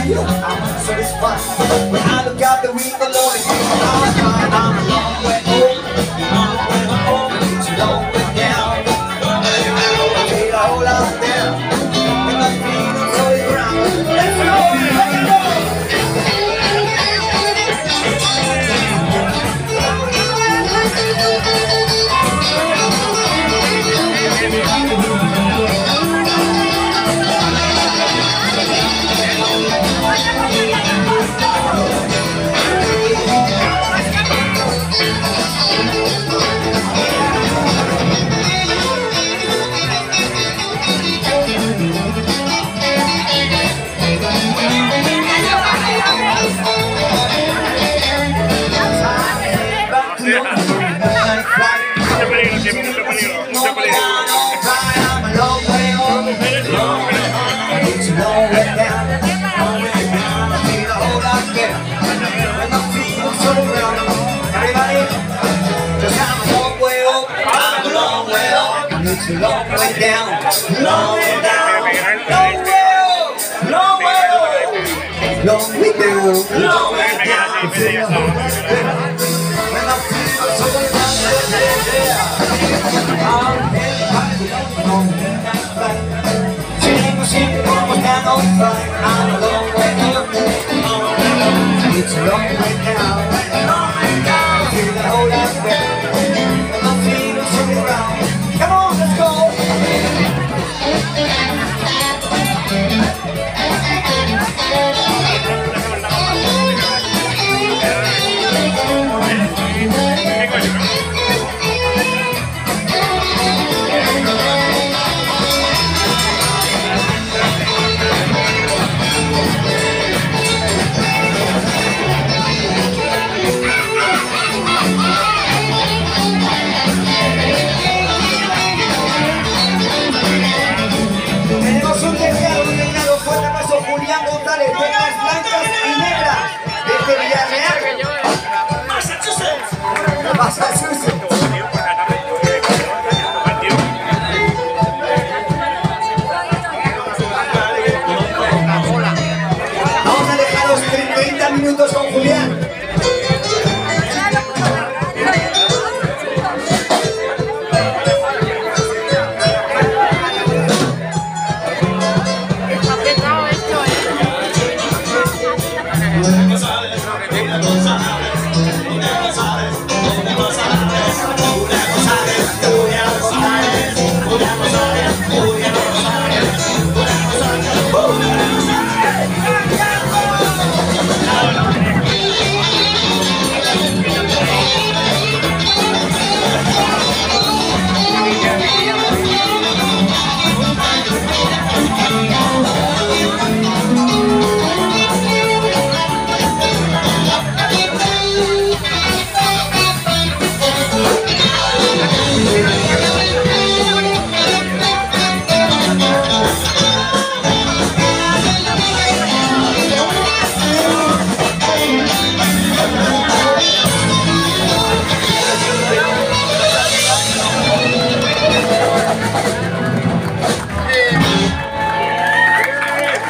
you, I'm satisfied. When I look out the window, Lord, it's I'm a long way home. It's a long way down. I feel all out there, and my feet are so ground. Let's go, let's go. It's a long way down, long way down, long way up, long way up, long way down, long way down. When I feel so down there, I'm sing, almost down on fire. I'm a long way up, it's a long way down, long way down. Feel the whole lot better. When I feel so around. Come on, let's go! Vamos a dejar los 30 minutos